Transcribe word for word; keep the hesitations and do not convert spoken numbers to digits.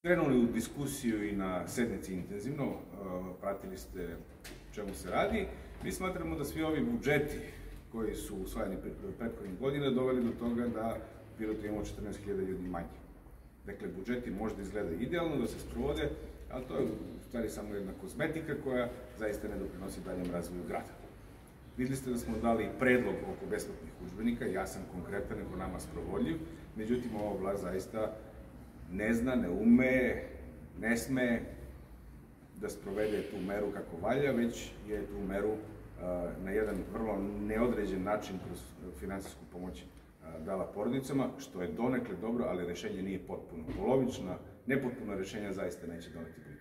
krenuli u diskusiju i na sednici intenzivno, pratili ste čemu se radi. Mi smatramo da svi ovi budžeti koji su usvajani prethodnih godina doveli do toga da u Pirotu imamo četrnaest hiljada ljudi manje. Dakle, budžeti možda izgledaju idealno da se sprovode, ali to je u stvari samo jedna kozmetika koja zaista ne doprinosi daljem razvoju grada. Videli ste da smo dali predlog oko besplatnih udžbenika, ja sam konkretan i po nama sprovodljiv, međutim ova vlast zaista ne zna, ne ume, ne sme da sprovede tu meru kako valja, već je tu meru na jedan vrlo neodređen način kroz finansijsku pomoć dala porodicama, što je donekle dobro, ali rešenje nije potpuno. Polovična, nepotpuna rešenja zaista neće doneti bolje.